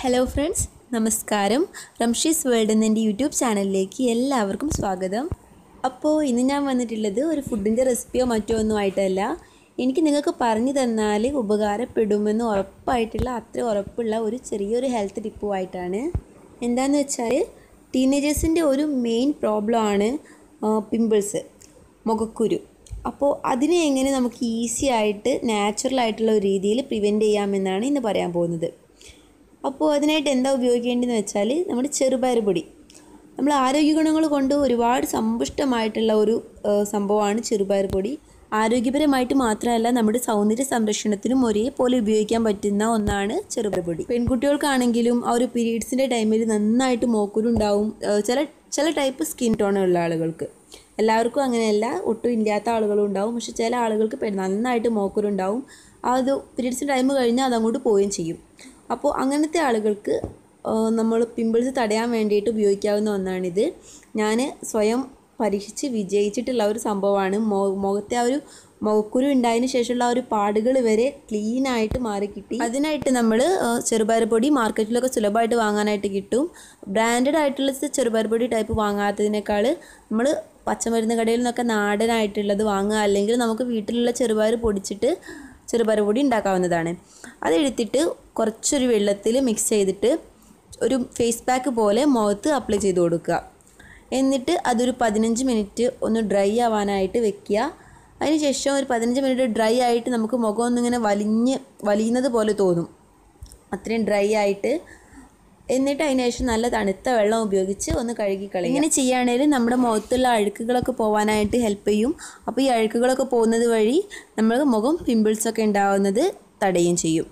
Hello friends, നമസ്കാരം. റംഷീസ് world എന്ന എൻ്റെ യൂട്യൂബ് ചാനലിലേക്ക് എല്ലാവർക്കും സ്വാഗതം. അപ്പോൾ ഇന്ന് ഞാൻ വന്നിട്ടുള്ളത് ഒരു ഫുഡിൻ്റെ റെസിപ്പിയോ മറ്റോ ഒന്നും ആയിട്ടല്ല. എനിക്ക് നിങ്ങൾക്ക് പറഞ്ഞു തന്നാൽ ഉപകാരപ്പെടുമെന്ന് ഉറപ്പായിട്ടുള്ള അത്ര ഉറപ്പുള്ള ഒരു ചെറിയൊരു ഹെൽത്ത് ടിപ്പുമായിട്ടാണ്. എന്താണെന്ന് വെച്ചാൽ ടീനേജേഴ്സിൻ്റെ ഒരു മെയിൻ പ്രോബ്ലമാണ് പിമ്പിൾസ്, മുഖക്കുരു. അപ്പോൾ അതിനെ എങ്ങനെ നമുക്ക് ഈസി ആയിട്ട് നാച്ചുറലായിട്ടുള്ള ഒരു രീതിയിൽ പ്രിവെൻറ്റ് ചെയ്യാമെന്നാണ് ഇന്ന് പറയാൻ പോകുന്നത്. അപ്പോൾ അതിനായിട്ട് എന്താ ഉപയോഗിക്കേണ്ടതെന്ന് വെച്ചാൽ നമ്മുടെ ചെറുപയർ പൊടി. നമ്മൾ ആരോഗ്യ ഗുണങ്ങൾ കൊണ്ട് ഒരുപാട് സമ്പുഷ്ടമായിട്ടുള്ള ഒരു സംഭവമാണ് ചെറുപയർ പൊടി. ആരോഗ്യപരമായിട്ട് മാത്രമല്ല, നമ്മുടെ സൗന്ദര്യ സംരക്ഷണത്തിനും ഒരേപോലെ ഉപയോഗിക്കാൻ പറ്റുന്ന ഒന്നാണ് ചെറുപയർ പൊടി. പെൺകുട്ടികൾക്കാണെങ്കിലും ആ ഒരു പീരീഡ്സിൻ്റെ ടൈമിൽ നന്നായിട്ട് മോക്കുരുണ്ടാവും. ചില ടൈപ്പ് സ്കിൻ ടോണുള്ള ആളുകൾക്ക്, എല്ലാവർക്കും അങ്ങനെയല്ല, ഒട്ടും ഇല്ലാത്ത ആളുകളും ഉണ്ടാവും. പക്ഷെ ചില ആളുകൾക്ക് നന്നായിട്ട് മോക്കുരുണ്ടാവും. അത് പീരീഡ്സിൻ്റെ ടൈം കഴിഞ്ഞാൽ അതങ്ങോട്ട് പോവുകയും ചെയ്യും. അപ്പോൾ അങ്ങനത്തെ ആളുകൾക്ക് നമ്മൾ പിമ്പിൾസ് തടയാൻ വേണ്ടിയിട്ട് ഉപയോഗിക്കാവുന്ന ഒന്നാണിത്. ഞാൻ സ്വയം പരീക്ഷിച്ച് വിജയിച്ചിട്ടുള്ള ഒരു സംഭവമാണ്. മുഖത്തെ ആ ഒരു മുഖക്കുരു ഉണ്ടായതിന് ശേഷമുള്ള ആ ഒരു പാടുകൾ വരെ ക്ലീനായിട്ട് മാറി കിട്ടി. അതിനായിട്ട് നമ്മൾ ചെറുപയർ പൊടി മാർക്കറ്റിലൊക്കെ സുലഭമായിട്ട് വാങ്ങാനായിട്ട് കിട്ടും. ബ്രാൻഡഡ് ആയിട്ടുള്ള ചെറുപയർ പൊടി ടൈപ്പ് വാങ്ങാത്തതിനേക്കാൾ നമ്മൾ പച്ചമരുന്ന് കടയിൽ നിന്നൊക്കെ നാടനായിട്ടുള്ളത് വാങ്ങുക, അല്ലെങ്കിൽ നമുക്ക് വീട്ടിലുള്ള ചെറുപയർ പൊടിച്ചിട്ട് ചെറുപയർ പൊടി ഉണ്ടാക്കാവുന്നതാണ്. അതെടുത്തിട്ട് കുറച്ചൊരു വെള്ളത്തിൽ മിക്സ് ചെയ്തിട്ട് ഒരു ഫേസ് പാക്ക് പോലെ മുഖത്ത് അപ്ലൈ ചെയ്ത് കൊടുക്കുക. എന്നിട്ട് അതൊരു 15 മിനിറ്റ് ഒന്ന് ഡ്രൈ ആവാനായിട്ട് വെക്കുക. അതിനുശേഷം ഒരു 15 മിനിറ്റ് ഡ്രൈ ആയിട്ട് നമുക്ക് മുഖം ഒന്നിങ്ങനെ വലിയുന്നത് പോലെ തോന്നും, അത്രയും ഡ്രൈ ആയിട്ട്. എന്നിട്ട് അതിന് ശേഷം നല്ല തണുത്ത വെള്ളം ഉപയോഗിച്ച് ഒന്ന് കഴുകി കളയുക. ഇങ്ങനെ ചെയ്യുകയാണെങ്കിൽ നമ്മുടെ മുഖത്തുള്ള അഴുക്കുകളൊക്കെ പോകാനായിട്ട് ഹെൽപ്പ് ചെയ്യും. അപ്പോൾ ഈ അഴുക്കുകളൊക്കെ പോകുന്നത് വഴി നമ്മൾ മുഖം പിമ്പിൾസൊക്കെ ഉണ്ടാകുന്നത് തടയുകയും ചെയ്യും.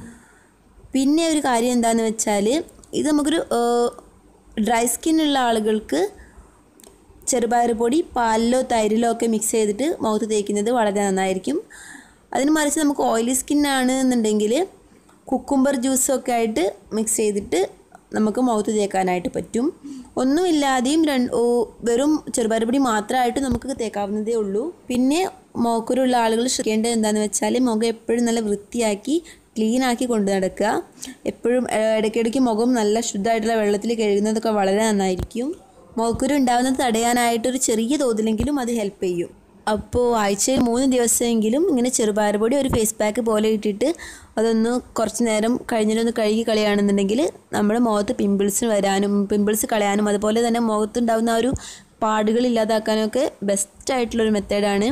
പിന്നെ ഒരു കാര്യം എന്താണെന്ന് വെച്ചാൽ, ഇത് നമുക്കൊരു ഡ്രൈ സ്കിന്നുള്ള ആളുകൾക്ക് ചെറുപയർ പൊടി പാലിലോ തൈരിലോ ഒക്കെ മിക്സ് ചെയ്തിട്ട് മുഖത്ത് തേക്കുന്നത് വളരെ നന്നായിരിക്കും. അതിന് മറിച്ച് നമുക്ക് ഓയിലി സ്കിന്നാണ് എന്നുണ്ടെങ്കിൽ കുക്കുംബർ ജ്യൂസൊക്കെ ആയിട്ട് മിക്സ് ചെയ്തിട്ട് നമുക്ക് മുഖത്ത് തേക്കാനായിട്ട് പറ്റും. ഒന്നുമില്ലാതെയും വെറും ചെറുപയർ പൊടി മാത്രമായിട്ട് നമുക്ക് തേക്കാവുന്നതേ ഉള്ളൂ. പിന്നെ മുഖക്കുരുള്ള ആളുകൾ ശ്രദ്ധിക്കേണ്ടത് എന്താണെന്ന് വെച്ചാൽ, മുഖം എപ്പോഴും നല്ല വൃത്തിയാക്കി ക്ലീനാക്കി കൊണ്ട് നടക്കുക. എപ്പോഴും ഇടയ്ക്കിടയ്ക്ക് മുഖം നല്ല ശുദ്ധമായിട്ടുള്ള വെള്ളത്തിൽ കഴുകുന്നതൊക്കെ വളരെ നന്നായിരിക്കും. മുഖക്കുരു ഉണ്ടാകുന്നത് തടയാനായിട്ടൊരു ചെറിയ തോതിലെങ്കിലും അത് ഹെൽപ്പ് ചെയ്യും. അപ്പോൾ ആഴ്ചയിൽ 3 ദിവസമെങ്കിലും ഇങ്ങനെ ചെറുപയർ പൊടി ഒരു ഫേസ് പാക്ക് പോലെ ഇട്ടിട്ട് അതൊന്ന് കുറച്ച് നേരം കഴിഞ്ഞിട്ടൊന്ന് കഴുകി കളയുകയാണെന്നുണ്ടെങ്കിൽ നമ്മുടെ മുഖത്ത് പിമ്പിൾസ് കളയാനും അതുപോലെ തന്നെ മുഖത്തുണ്ടാകുന്ന ആ ഒരു പാടുകൾ ഇല്ലാതാക്കാനൊക്കെ ബെസ്റ്റായിട്ടുള്ളൊരു മെത്തേഡാണ്.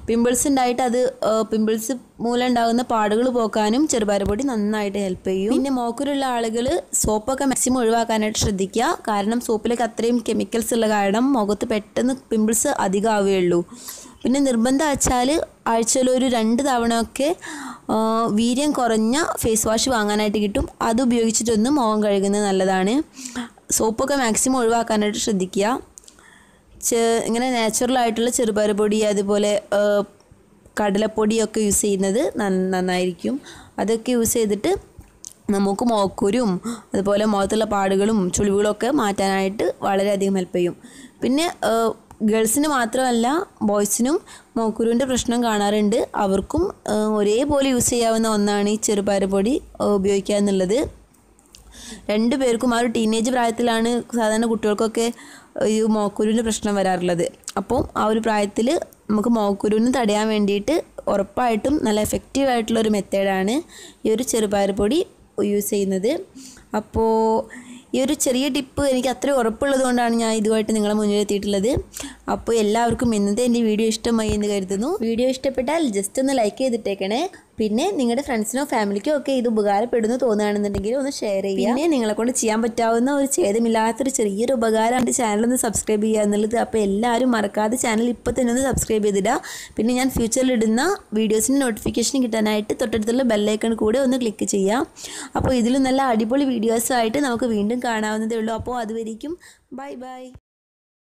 പിമ്പിൾസ് മൂലം ഉണ്ടാകുന്ന പാടുകൾ പോക്കാനും ചെറുപയർ പൊടി നന്നായിട്ട് ഹെൽപ്പ് ചെയ്യും. പിന്നെ മുഖക്കുരുള്ള ആളുകൾ സോപ്പൊക്കെ മാക്സിമം ഒഴിവാക്കാനായിട്ട് ശ്രദ്ധിക്കുക. കാരണം സോപ്പിലൊക്കെ അത്രയും കെമിക്കൽസ് ഉള്ള കാരണം മുഖത്ത് പെട്ടെന്ന് പിമ്പിൾസ് അധികം ആവുകയുള്ളൂ. പിന്നെ നിർബന്ധം വെച്ചാൽ ആഴ്ചയിൽ ഒരു 2 തവണയൊക്കെ വീര്യം കുറഞ്ഞ ഫേസ് വാഷ് വാങ്ങാനായിട്ട് കിട്ടും. അത് ഉപയോഗിച്ചിട്ടൊന്ന് മുഖം കഴുകുന്നത് നല്ലതാണ്. സോപ്പൊക്കെ മാക്സിമം ഒഴിവാക്കാനായിട്ട് ശ്രദ്ധിക്കുക. ഇങ്ങനെ നാച്ചുറലായിട്ടുള്ള ചെറുപയർ പൊടി അതുപോലെ കടലപ്പൊടിയൊക്കെ യൂസ് ചെയ്യുന്നത് നന്നായിരിക്കും. അതൊക്കെ യൂസ് ചെയ്തിട്ട് നമുക്ക് മുഖക്കുരും അതുപോലെ മുഖത്തുള്ള പാടുകളും ചുളിവുകളൊക്കെ മാറ്റാനായിട്ട് വളരെയധികം ഹെൽപ്പ് ചെയ്യും. പിന്നെ ഗേൾസിന് മാത്രമല്ല, ബോയ്സിനും മുഖക്കുരുവിൻ്റെ പ്രശ്നം കാണാറുണ്ട്. അവർക്കും ഒരേപോലെ യൂസ് ചെയ്യാവുന്ന ഒന്നാണ് ഈ ചെറുപയർ പൊടി ഉപയോഗിക്കുക എന്നുള്ളത്. 2 പേർക്കും ആ ഒരു ടീനേജ് പ്രായത്തിലാണ് സാധാരണ കുട്ടികൾക്കൊക്കെ ഈ മുഖക്കുരുവിൻ്റെ പ്രശ്നം വരാറുള്ളത്. അപ്പോൾ ആ ഒരു പ്രായത്തിൽ നമുക്ക് മുഖക്കുരുവിന് തടയാൻ വേണ്ടിയിട്ട് ഉറപ്പായിട്ടും നല്ല എഫക്റ്റീവായിട്ടുള്ളൊരു മെത്തേഡാണ് ഈ ഒരു ചെറുപയർ പൊടി യൂസ് ചെയ്യുന്നത്. അപ്പോൾ ഈ ഒരു ചെറിയ ടിപ്പ് എനിക്ക് അത്ര ഉറപ്പുള്ളത് കൊണ്ടാണ് ഞാൻ ഇതുമായിട്ട് നിങ്ങളെ മുന്നിലെത്തിയിട്ടുള്ളത്. അപ്പോൾ എല്ലാവർക്കും ഇന്നത്തെ എൻ്റെ വീഡിയോ ഇഷ്ടമായി എന്ന് കരുതുന്നു. വീഡിയോ ഇഷ്ടപ്പെട്ടാൽ ജസ്റ്റ് ഒന്ന് ലൈക്ക് ചെയ്തിട്ടേക്കണേ. പിന്നെ നിങ്ങളുടെ ഫ്രണ്ട്സിനോ ഫാമിലിക്കോ ഒക്കെ ഇത് ഉപകാരപ്പെടുന്നു തോന്നുകയാണെന്നുണ്ടെങ്കിൽ ഒന്ന് ഷെയർ ചെയ്യുക. പിന്നെ നിങ്ങളെ കൊണ്ട് ചെയ്യാൻ പറ്റാവുന്ന ഒരു ഛേദമില്ലാത്തൊരു ചെറിയൊരു ഉപകാരമാണ് ചാനലൊന്ന് സബ്സ്ക്രൈബ് ചെയ്യുക എന്നുള്ളത്. അപ്പോൾ എല്ലാവരും മറക്കാതെ ചാനൽ ഇപ്പോൾ തന്നെ ഒന്ന് സബ്സ്ക്രൈബ് ചെയ്തിടുക. പിന്നെ ഞാൻ ഫ്യൂച്ചറിൽ ഇടുന്ന വീഡിയോസിൻ്റെ നോട്ടിഫിക്കേഷൻ കിട്ടാനായിട്ട് തൊട്ടടുത്തുള്ള ബെല്ലൈക്കൺ കൂടെ ഒന്ന് ക്ലിക്ക് ചെയ്യാം. അപ്പോൾ ഇതിലും നല്ല അടിപൊളി വീഡിയോസുമായിട്ട് നമുക്ക് വീണ്ടും കാണാവുന്നതേ ഉള്ളൂ. അപ്പോൾ അതുവരേക്കും ബൈ ബൈ.